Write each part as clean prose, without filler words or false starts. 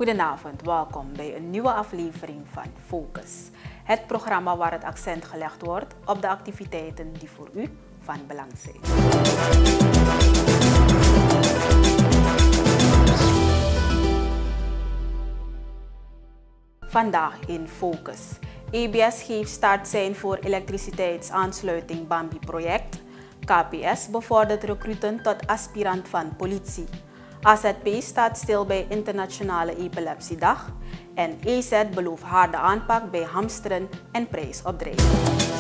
Goedenavond, welkom bij een nieuwe aflevering van Focus. Het programma waar het accent gelegd wordt op de activiteiten die voor u van belang zijn. Vandaag in Focus. EBS geeft startsein voor elektriciteitsaansluiting Bambi-project. KPS bevordert recruten tot aspirant van politie. AZP staat stil bij Internationale Epilepsiedag. En EZ belooft harde aanpak bij hamsteren en prijsopdrijving.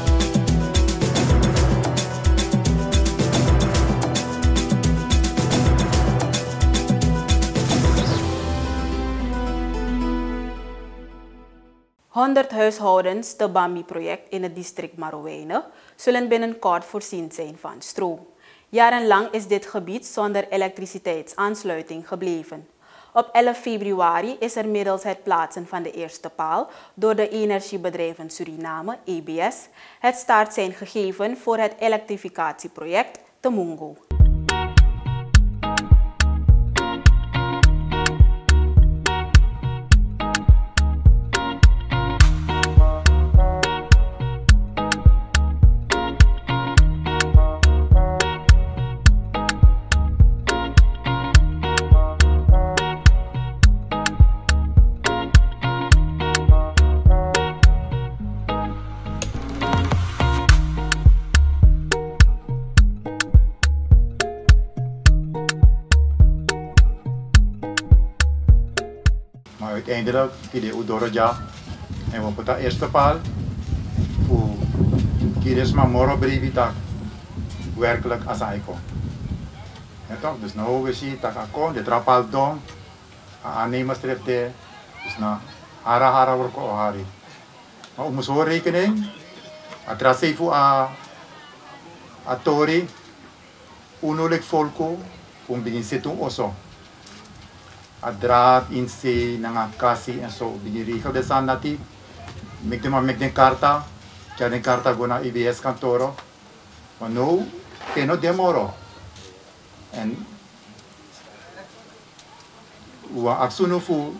Honderd huishoudens, de Bambi-project in het district Marowijnen, zullen binnenkort voorzien zijn van stroom. Jarenlang is dit gebied zonder elektriciteitsaansluiting gebleven. Op 11 februari is er middels het plaatsen van de eerste paal door de Energiebedrijven Suriname, EBS, het startsein gegeven voor het elektrificatieproject Temungo. Maar uiteindelijk kide udoroja en we put eerste paal voor kides maar moro brevita werkelijk als aiko. Ja toch, dus nou we zien dat akon de trapal dom aannemers treft de dus na hara worko ohari. Maar om zo rekening atrase voor a tori unulik volko om begin situng oso. Adraad in se nanga kasi en zo begin regel de san nati mek den karta kaya den karta go na EBS kantoro maar no keno demoro en wa aksuno fu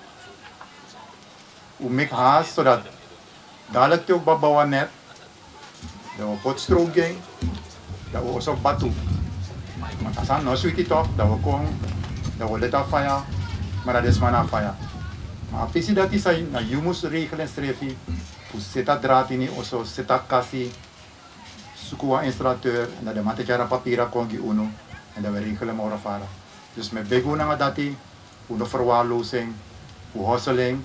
u mek haast zodat dadelijk te ook babawan net dat we potstroom ging dat we also batu maar kasan no sweetie toch dat we kon dat we leta fire maar dat is maar na fire. Maar apesi dat is ay na jumus regel en strefi, fu seta draad ini oso seta kasi, sukuwa installateur en dat de matejara papira kongi uno en dat we regelen mora fara. Dus met bego na dati, fu no verwaarlozing, fu hustling,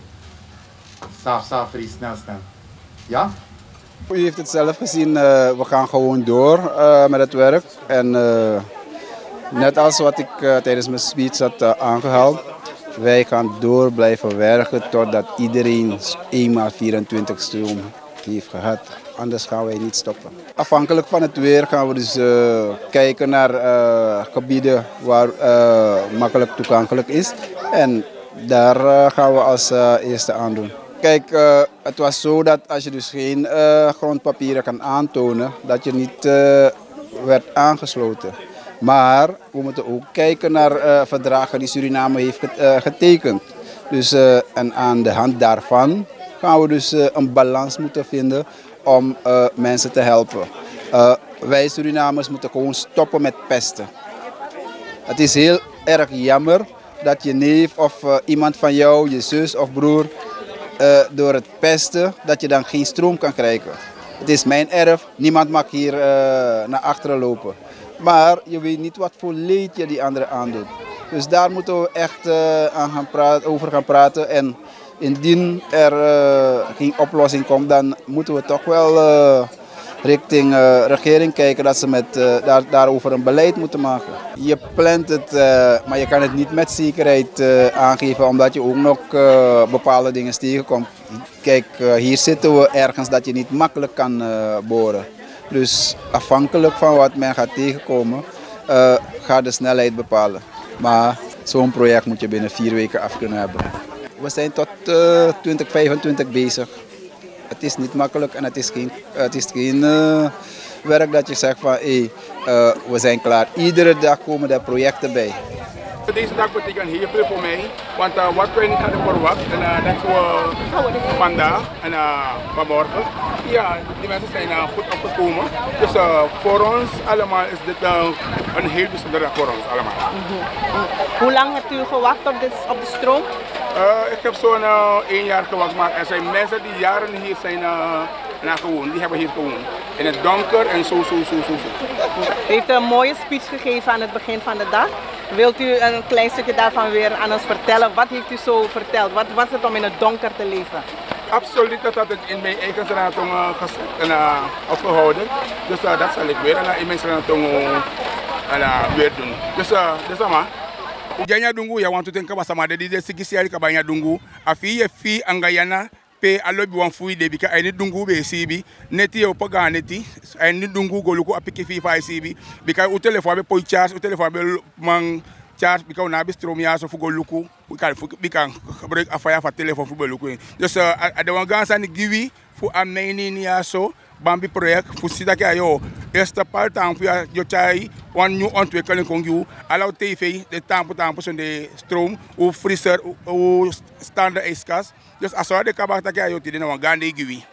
saf snel. Ja? U heeft het zelf gezien, we gaan gewoon door met het werk en net als wat ik tijdens mijn speech had aangehaald. Wij gaan door blijven werken totdat iedereen eenmaal 24 stroom heeft gehad. Anders gaan wij niet stoppen. Afhankelijk van het weer gaan we dus kijken naar gebieden waar makkelijk toegankelijk is. En daar gaan we als eerste aan doen. Kijk, het was zo dat als je dus geen grondpapieren kan aantonen, dat je niet werd aangesloten. Maar we moeten ook kijken naar verdragen die Suriname heeft getekend. Dus, en aan de hand daarvan gaan we dus een balans moeten vinden om mensen te helpen. Wij Surinamers moeten gewoon stoppen met pesten. Het is heel erg jammer dat je neef of iemand van jou, je zus of broer, door het pesten, dat je dan geen stroom kan krijgen. Het is mijn erf, niemand mag hier naar achteren lopen. Maar je weet niet wat voor leed je die anderen aandoet. Dus daar moeten we echt over gaan praten. En indien er geen oplossing komt, dan moeten we toch wel richting regering kijken dat ze daarover een beleid moeten maken. Je plant het, maar je kan het niet met zekerheid aangeven, omdat je ook nog bepaalde dingen tegenkomt. Kijk, hier zitten we ergens dat je niet makkelijk kan boren. Dus afhankelijk van wat men gaat tegenkomen, gaat de snelheid bepalen. Maar zo'n project moet je binnen 4 weken af kunnen hebben. We zijn tot 2025 bezig. Het is niet makkelijk en het is geen werk dat je zegt van we zijn klaar. Iedere dag komen er projecten bij. Deze dag betekent heel veel voor mij, want wat wij niet hadden verwacht, en dat we vandaag en vanmorgen, ja, die mensen zijn goed opgekomen. Dus voor ons allemaal is dit een heel bijzondere dag voor ons allemaal. Hoe lang hebt u gewacht op de stroom? Ik heb zo'n 1 jaar gewacht, maar er zijn mensen die jaren hier zijn gewoond, die hebben hier gewoond. In het donker en zo. U heeft een mooie speech gegeven aan het begin van de dag. Wilt u een klein stukje daarvan weer aan ons vertellen? Wat heeft u zo verteld? Wat was het om in het donker te leven? Absoluut, dat had ik in mijn eigen straatong gezet en opgehouden. Dus dat zal ik weer in mijn straatong weer doen. Dus maar. Janya dungu ya want to think about sama de sikisi ka banya dungu afi ye fi angayana pe alobi wan fui de bika ay dungu be sibi neti o paga neti ay dungu goluko apiki fi fa sibi bika o telefone be po charge o telefone be man charge bika na be strom ya so fu goluko bika break afaya fa telefone fu goluko dus adawan gansa ni giwi fu ameni ni aso Bambi project voor sida ke ayo eerste paar tampo ya yo chai wan new ontwikkeling kon you allow TV de tampo son de stroom o freezer o standaard ijskas dus as de kabata ke ayo tide na wan gande giwi.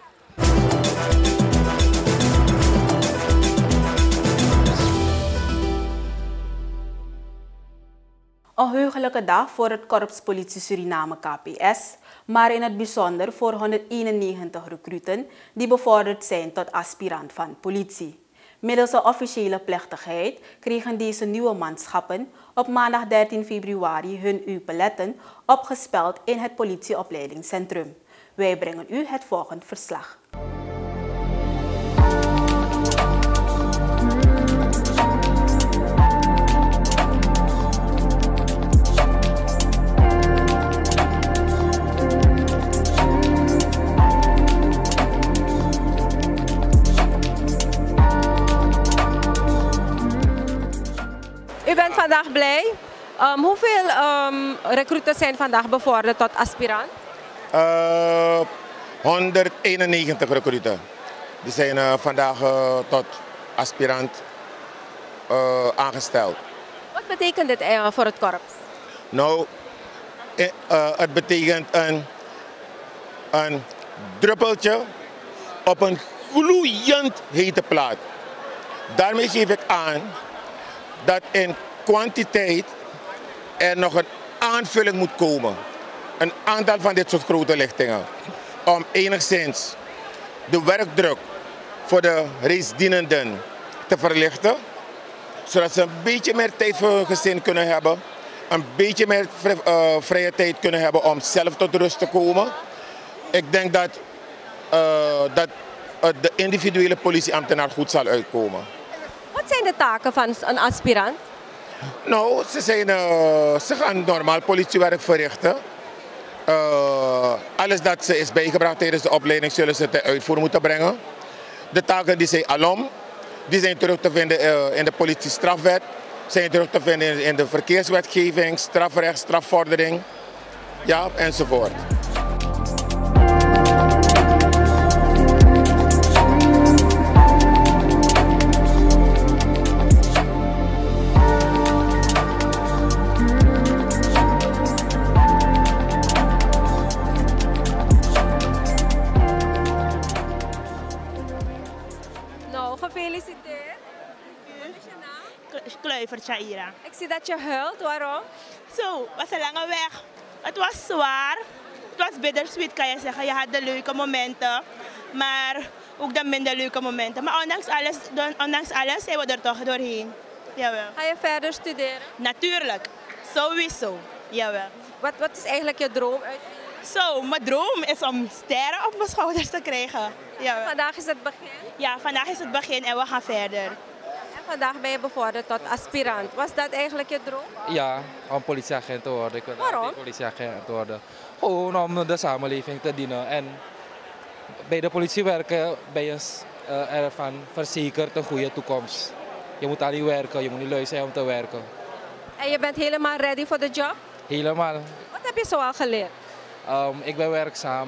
Een heugelijke dag voor het Korps Politie Suriname KPS, maar in het bijzonder voor 191 recruten die bevorderd zijn tot aspirant van politie. Middels een officiële plechtigheid kregen deze nieuwe manschappen op maandag 13 februari hun U-paletten opgespeld in het politieopleidingscentrum. Wij brengen u het volgende verslag. U bent vandaag blij. Hoeveel recruten zijn vandaag bevorderd tot aspirant? 191 recruten. Die zijn vandaag tot aspirant aangesteld. Wat betekent dit voor het korps? Nou, het betekent een druppeltje op een gloeiend hete plaat. Daarmee geef ik aan dat in kwantiteit er nog een aanvulling moet komen. Een aantal van dit soort grote lichtingen. Om enigszins de werkdruk voor de reisdienenden te verlichten. Zodat ze een beetje meer tijd voor hun gezin kunnen hebben. Een beetje meer vrije tijd kunnen hebben om zelf tot rust te komen. Ik denk dat de individuele politieambtenaar goed zal uitkomen. Wat zijn de taken van een aspirant? Nou, ze gaan normaal politiewerk verrichten. Alles dat ze is bijgebracht tijdens de opleiding zullen ze ten uitvoer moeten brengen. De taken die zij alom, die zijn terug te vinden in de politiestrafwet, zijn terug te vinden in de verkeerswetgeving, strafrecht, strafvordering, ja, enzovoort. Gefeliciteerd. Wat is je naam? Kluivert, Shaira. Ik zie dat je huilt. Waarom? Zo, het was een lange weg. Het was zwaar. Het was bittersweet, kan je zeggen. Je had de leuke momenten, maar ook de minder leuke momenten. Maar ondanks alles zijn we er toch doorheen. Jawel. Ga je verder studeren? Natuurlijk. Sowieso. Jawel. Wat is eigenlijk je droom? Zo, mijn droom is om sterren op mijn schouders te krijgen. Ja. Vandaag is het begin? Ja, vandaag is het begin en we gaan verder. En vandaag ben je bevorderd tot aspirant. Was dat eigenlijk je droom? Ja, om politieagent te worden. Ik wil Waarom? politieagent worden. Gewoon om de samenleving te dienen. En bij de politie werken ben je ervan verzekerd een goede toekomst. Je moet aan niet werken, je moet niet lui zijn om te werken. En je bent helemaal ready voor de job? Helemaal. Wat heb je zoal geleerd? Ik ben werkzaam.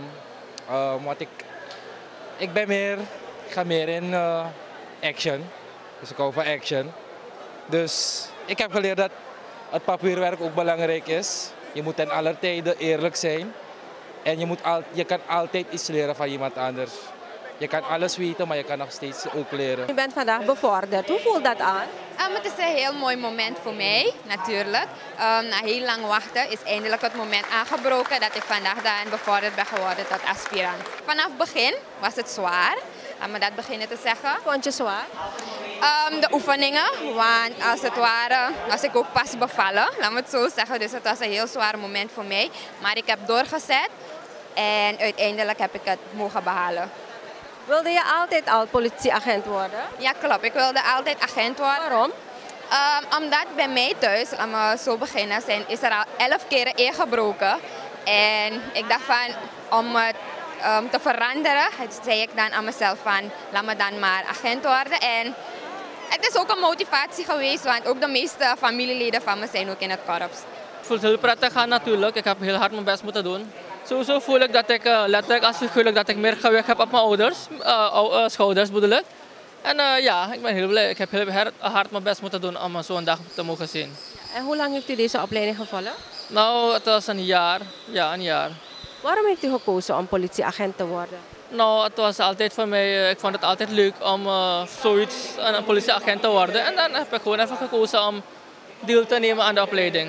Ik ga meer in action. Dus ik hou van action. Dus ik heb geleerd dat het papierwerk ook belangrijk is. Je moet ten alle tijden eerlijk zijn. En je kan altijd iets leren van iemand anders. Je kan alles weten, maar je kan nog steeds ook leren. Je bent vandaag bevorderd. Hoe voelt dat aan? Het is een heel mooi moment voor mij, natuurlijk. Na heel lang wachten is eindelijk het moment aangebroken dat ik vandaag dan bevorderd ben geworden tot aspirant. Vanaf het begin was het zwaar, laat me dat beginnen te zeggen. Vond je zwaar? De oefeningen, want als het ware was ik ook pas bevallen, laat me het zo zeggen. Dus het was een heel zwaar moment voor mij. Maar ik heb doorgezet en uiteindelijk heb ik het mogen behalen. Wilde je altijd al politieagent worden? Ja, klopt. Ik wilde altijd agent worden. Waarom? Omdat bij mij thuis, laat me zo beginnen, is er al 11 keren ingebroken. En ik dacht van, om het te veranderen, zei ik dan aan mezelf van, laat me dan maar agent worden. En het is ook een motivatie geweest, want ook de meeste familieleden van me zijn ook in het korps. Het voelt heel prettig aan natuurlijk. Ik heb heel hard mijn best moeten doen. Sowieso voel ik dat ik letterlijk als figuurlijk dat ik meer gewicht heb op mijn schouders bedoel ik. En ja, ik ben heel blij. Ik heb heel hard mijn best moeten doen om zo'n dag te mogen zien. En hoe lang heeft u deze opleiding gevolgd? Nou, het was een jaar. Ja, een jaar. Waarom heeft u gekozen om politieagent te worden? Nou, het was altijd voor mij, ik vond het altijd leuk om zoiets, een politieagent te worden. En dan heb ik gewoon even gekozen om deel te nemen aan de opleiding.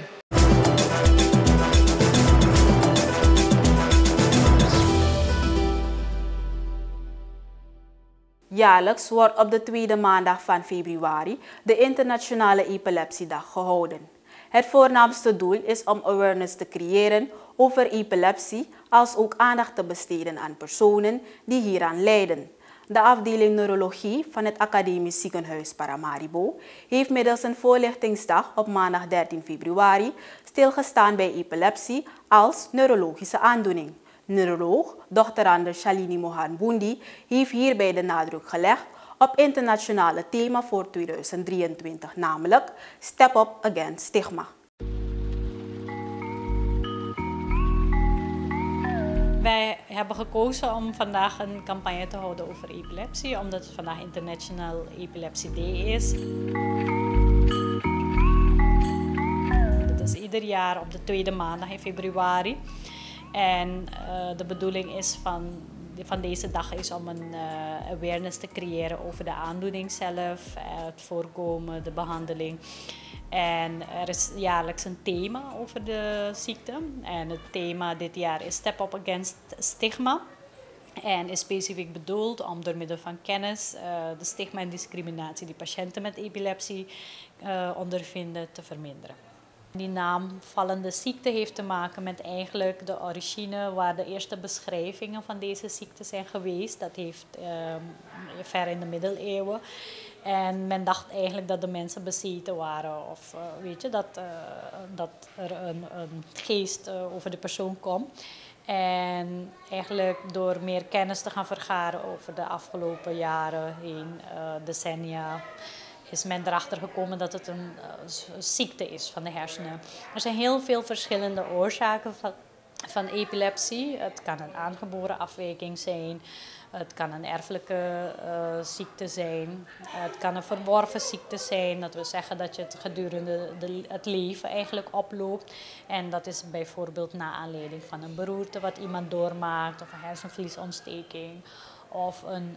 Jaarlijks wordt op de tweede maandag van februari de Internationale Epilepsiedag gehouden. Het voornaamste doel is om awareness te creëren over epilepsie, als ook aandacht te besteden aan personen die hieraan lijden. De afdeling neurologie van het Academisch Ziekenhuis Paramaribo heeft middels een voorlichtingsdag op maandag 13 februari stilgestaan bij epilepsie als neurologische aandoening. Neuroloog Dr. Anders Shalini Mohan Bundi heeft hierbij de nadruk gelegd op internationale thema voor 2023, namelijk Step Up Against Stigma. Wij hebben gekozen om vandaag een campagne te houden over epilepsie, omdat het vandaag International Epilepsy Day is. Dat is ieder jaar op de tweede maandag in februari. En de bedoeling is van deze dag is om een awareness te creëren over de aandoening zelf, het voorkomen, de behandeling. En er is jaarlijks een thema over de ziekte. En het thema dit jaar is Step Up Against Stigma. En is specifiek bedoeld om door middel van kennis de stigma en discriminatie die patiënten met epilepsie ondervinden te verminderen. Die naam vallende ziekte heeft te maken met eigenlijk de origine waar de eerste beschrijvingen van deze ziekte zijn geweest. Dat heeft ver in de middeleeuwen. En men dacht eigenlijk dat de mensen bezeten waren of weet je, dat er een geest over de persoon komt. En eigenlijk door meer kennis te gaan vergaren over de afgelopen jaren heen, decennia, is men erachter gekomen dat het een ziekte is van de hersenen. Er zijn heel veel verschillende oorzaken van epilepsie. Het kan een aangeboren afwijking zijn. Het kan een erfelijke ziekte zijn. Het kan een verworven ziekte zijn. Dat wil zeggen dat je het gedurende het leven eigenlijk oploopt. En dat is bijvoorbeeld na aanleiding van een beroerte wat iemand doormaakt. Of een hersenvliesontsteking. Of een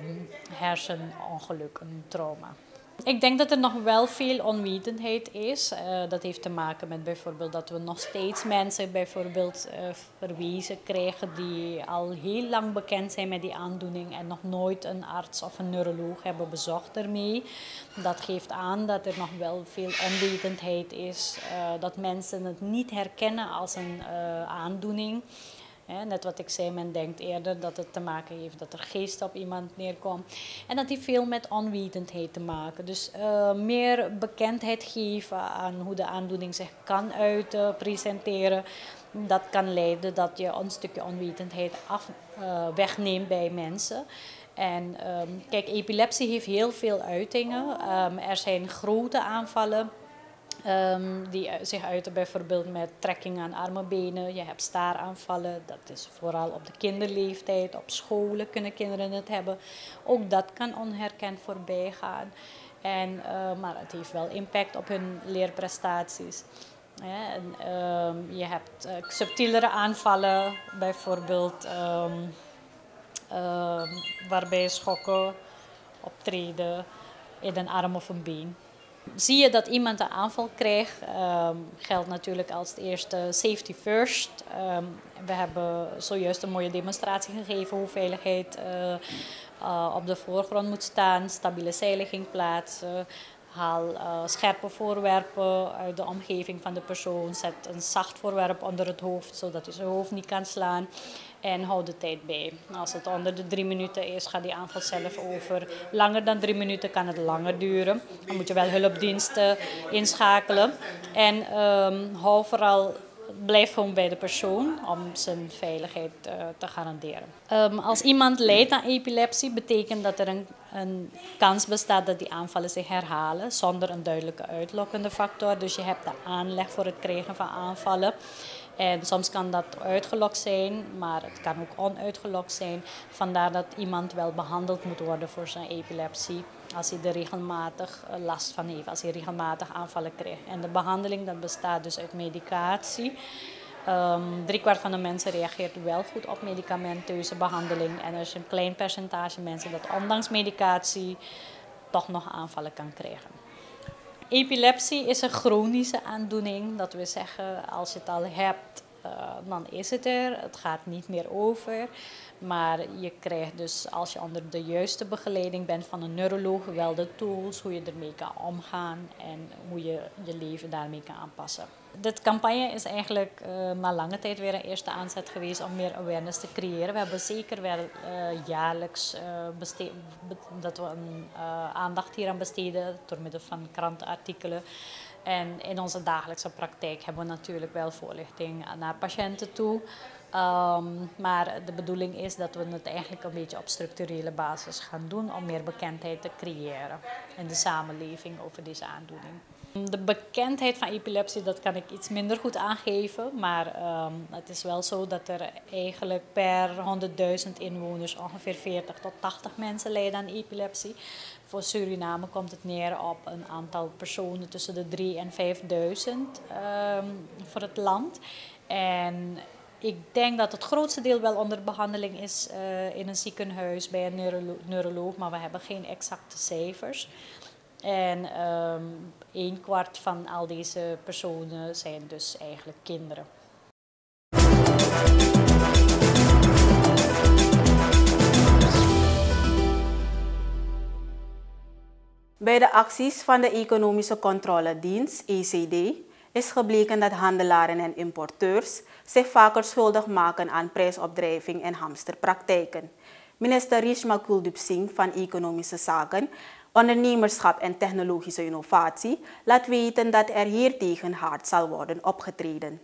hersenongeluk, een trauma. Ik denk dat er nog wel veel onwetendheid is. Dat heeft te maken met bijvoorbeeld dat we nog steeds mensen bijvoorbeeld verwezen krijgen die al heel lang bekend zijn met die aandoening en nog nooit een arts of een neuroloog hebben bezocht ermee. Dat geeft aan dat er nog wel veel onwetendheid is, dat mensen het niet herkennen als een aandoening. Net wat ik zei, men denkt eerder dat het te maken heeft dat er geest op iemand neerkomt. En dat heeft veel met onwetendheid te maken. Dus meer bekendheid geven aan hoe de aandoening zich kan presenteren. Dat kan leiden dat je een stukje onwetendheid wegneemt bij mensen. En kijk, epilepsie heeft heel veel uitingen. Er zijn grote aanvallen. Die zich uiten bijvoorbeeld met trekking aan armen, benen. Je hebt staaraanvallen, dat is vooral op de kinderleeftijd. Op scholen kunnen kinderen het hebben. Ook dat kan onherkend voorbij gaan. Maar het heeft wel impact op hun leerprestaties. Ja, en, je hebt subtielere aanvallen, bijvoorbeeld waarbij schokken optreden in een arm of een been. Zie je dat iemand een aanval krijgt, geldt natuurlijk als het eerste safety first. We hebben zojuist een mooie demonstratie gegeven hoe veiligheid op de voorgrond moet staan, stabiele zeiling plaatsen. Haal scherpe voorwerpen uit de omgeving van de persoon. Zet een zacht voorwerp onder het hoofd, zodat hij zijn hoofd niet kan slaan. En houd de tijd bij. Als het onder de 3 minuten is, gaat die aanval zelf over. Langer dan 3 minuten kan het langer duren. Dan moet je wel hulpdiensten inschakelen. En hou vooral, blijf gewoon bij de persoon om zijn veiligheid te garanderen. Als iemand lijdt aan epilepsie, betekent dat er een kans bestaat dat die aanvallen zich herhalen zonder een duidelijke uitlokkende factor. Dus je hebt de aanleg voor het krijgen van aanvallen. En soms kan dat uitgelokt zijn, maar het kan ook onuitgelokt zijn. Vandaar dat iemand wel behandeld moet worden voor zijn epilepsie als hij er regelmatig last van heeft, als hij regelmatig aanvallen krijgt. En de behandeling dat bestaat dus uit medicatie. 3/4 van de mensen reageert wel goed op medicamenteuze behandeling. En er is een klein percentage mensen dat ondanks medicatie toch nog aanvallen kan krijgen. Epilepsie is een chronische aandoening. Dat wil zeggen, als je het al hebt, dan is het er. Het gaat niet meer over. Maar je krijgt dus, als je onder de juiste begeleiding bent van een neuroloog, wel de tools hoe je ermee kan omgaan en hoe je je leven daarmee kan aanpassen. Dit campagne is eigenlijk na lange tijd weer een eerste aanzet geweest om meer awareness te creëren. We hebben zeker wel jaarlijks dat we aandacht hier aan besteden door middel van krantenartikelen. En in onze dagelijkse praktijk hebben we natuurlijk wel voorlichting naar patiënten toe. Maar de bedoeling is dat we het eigenlijk een beetje op structurele basis gaan doen om meer bekendheid te creëren in de samenleving over deze aandoening. De bekendheid van epilepsie, dat kan ik iets minder goed aangeven, maar het is wel zo dat er eigenlijk per 100.000 inwoners ongeveer 40 tot 80 mensen lijden aan epilepsie. Voor Suriname komt het neer op een aantal personen tussen de 3.000 en 5.000 voor het land. En ik denk dat het grootste deel wel onder behandeling is in een ziekenhuis bij een neuroloog, maar we hebben geen exacte cijfers. En 1/4 van al deze personen zijn dus eigenlijk kinderen. Bij de acties van de Economische Controledienst, ECD, is gebleken dat handelaren en importeurs zich vaker schuldig maken aan prijsopdrijving en hamsterpraktijken. Minister Reshma Kuldeep Singh van Economische Zaken, Ondernemerschap en Technologische Innovatie laat weten dat er hiertegen hard zal worden opgetreden.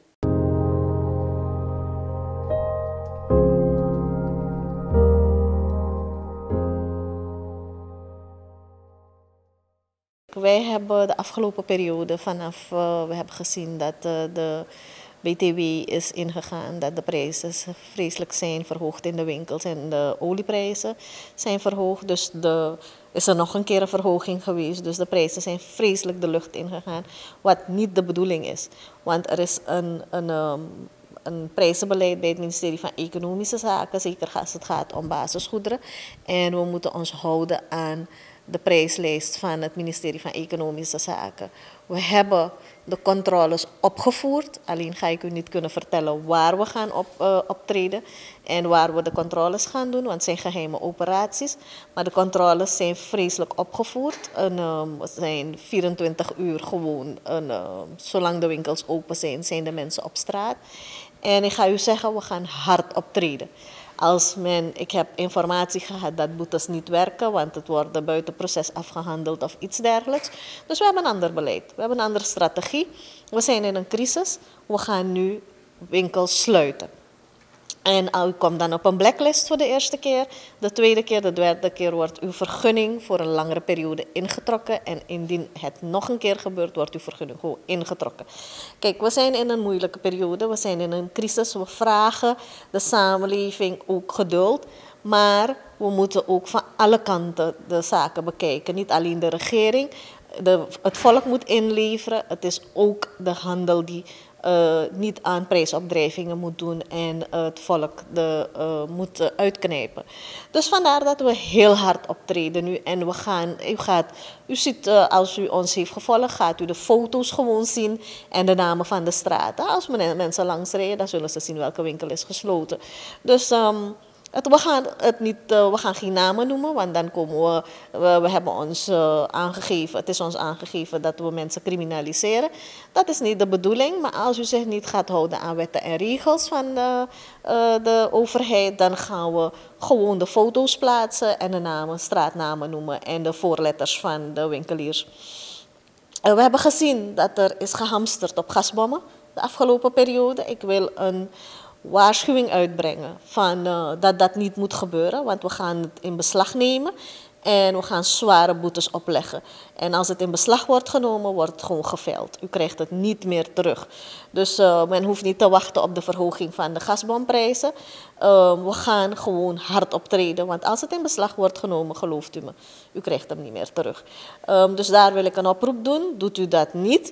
Wij hebben de afgelopen periode we hebben gezien dat de BTW is ingegaan, dat de prijzen vreselijk zijn verhoogd in de winkels en de olieprijzen zijn verhoogd. Dus is er nog een keer een verhoging geweest, dus de prijzen zijn vreselijk de lucht ingegaan, wat niet de bedoeling is. Want er is een prijzenbeleid bij het ministerie van Economische Zaken, zeker als het gaat om basisgoederen. En we moeten ons houden aan de prijslijst van het ministerie van Economische Zaken. We hebben de controles opgevoerd, alleen ga ik u niet kunnen vertellen waar we gaan optreden en waar we de controles gaan doen, want het zijn geheime operaties. Maar de controles zijn vreselijk opgevoerd. We zijn 24 uur gewoon, zolang de winkels open zijn, zijn de mensen op straat. En ik ga u zeggen, we gaan hard optreden. Ik heb informatie gehad dat boetes niet werken, want het wordt buiten proces afgehandeld of iets dergelijks. Dus we hebben een ander beleid, we hebben een andere strategie. We zijn in een crisis, we gaan nu winkels sluiten. En u komt dan op een blacklist voor de eerste keer. De tweede keer, de derde keer wordt uw vergunning voor een langere periode ingetrokken. En indien het nog een keer gebeurt, wordt uw vergunning gewoon ingetrokken. Kijk, we zijn in een moeilijke periode. We zijn in een crisis. We vragen de samenleving ook geduld. Maar we moeten ook van alle kanten de zaken bekijken. Niet alleen de regering. Het volk moet inleveren. Het is ook de handel die niet aan prijsopdrijvingen moet doen en het volk moet uitknijpen. Dus vandaar dat we heel hard optreden nu. En u ziet, als u ons heeft gevolgd, gaat u de foto's gewoon zien en de namen van de straten. Als mensen langs rijden, dan zullen ze zien welke winkel is gesloten. Dus we gaan geen namen noemen, want dan komen we hebben ons aangegeven, het is ons aangegeven dat we mensen criminaliseren. Dat is niet de bedoeling, maar als u zich niet gaat houden aan wetten en regels van de overheid, dan gaan we gewoon de foto's plaatsen en de namen, straatnamen noemen en de voorletters van de winkeliers. We hebben gezien dat er is gehamsterd op gasbommen de afgelopen periode. Ik wil een waarschuwing uitbrengen van, dat dat niet moet gebeuren, want we gaan het in beslag nemen en we gaan zware boetes opleggen. En als het in beslag wordt genomen, wordt het gewoon geveld. U krijgt het niet meer terug. Dus men hoeft niet te wachten op de verhoging van de gasbomprijzen. We gaan gewoon hard optreden, want als het in beslag wordt genomen, gelooft u me, u krijgt hem niet meer terug. Dus daar wil ik een oproep doen. Doet u dat niet.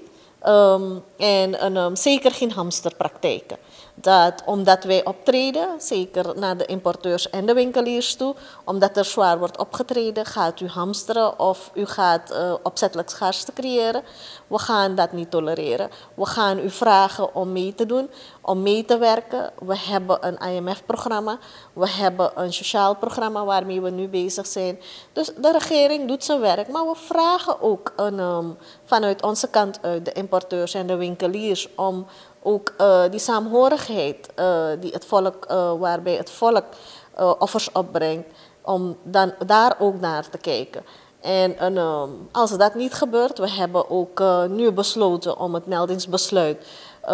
Zeker geen hamsterpraktijken. Omdat wij optreden, zeker naar de importeurs en de winkeliers toe, omdat er zwaar wordt opgetreden, gaat u hamsteren of u gaat opzettelijk schaarste creëren. We gaan dat niet tolereren. We gaan u vragen om mee te doen, om mee te werken. We hebben een IMF-programma, we hebben een sociaal programma waarmee we nu bezig zijn. Dus de regering doet zijn werk, maar we vragen ook vanuit onze kant uit de importeurs en de winkeliers om ook die saamhorigheid die het volk, waarbij het volk offers opbrengt, om dan daar ook naar te kijken. En als dat niet gebeurt, we hebben ook nu besloten om het meldingsbesluit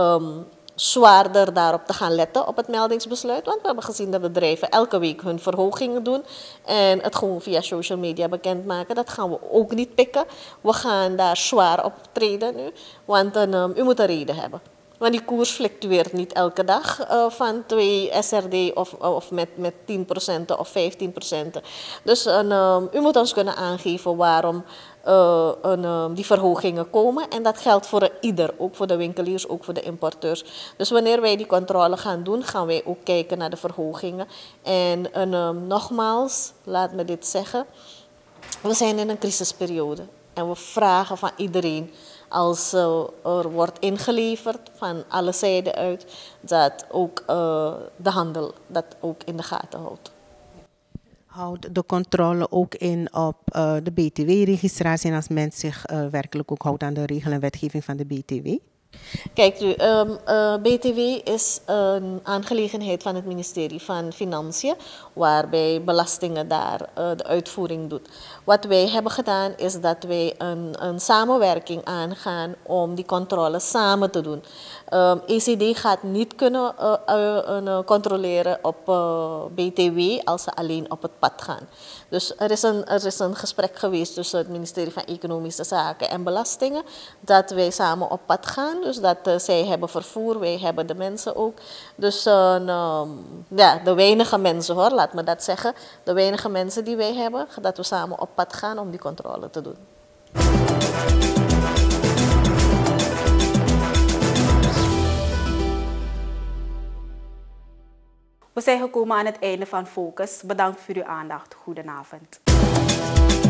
zwaarder daarop te gaan letten, op het meldingsbesluit. Want we hebben gezien dat bedrijven elke week hun verhogingen doen en het gewoon via social media bekendmaken. Dat gaan we ook niet pikken. We gaan daar zwaar op treden nu, want u moet een reden hebben. Want die koers fluctueert niet elke dag van 2 SRD of met 10% of 15%. Dus u moet ons kunnen aangeven waarom die verhogingen komen. En dat geldt voor ieder, ook voor de winkeliers, ook voor de importeurs. Dus wanneer wij die controle gaan doen, gaan wij ook kijken naar de verhogingen. En nogmaals, laat me dit zeggen, we zijn in een crisisperiode. En we vragen van iedereen, als er wordt ingeleverd van alle zijden uit, dat ook de handel dat ook in de gaten houdt. Houdt de controle ook in op de BTW-registratie en als men zich werkelijk ook houdt aan de regels en wetgeving van de BTW? Kijk u, BTW is een aangelegenheid van het ministerie van Financiën, waarbij belastingen daar de uitvoering doet. Wat wij hebben gedaan is dat wij een samenwerking aangaan om die controle samen te doen. ECD gaat niet kunnen controleren op BTW als ze alleen op het pad gaan. Dus er is een gesprek geweest tussen het ministerie van Economische Zaken en Belastingen, dat wij samen op pad gaan. Dus dat zij hebben vervoer, wij hebben de mensen ook. Dus de weinige mensen hoor, laat me dat zeggen. De weinige mensen die wij hebben, dat we samen op pad gaan om die controle te doen. We zijn gekomen aan het einde van Focus. Bedankt voor uw aandacht. Goedenavond.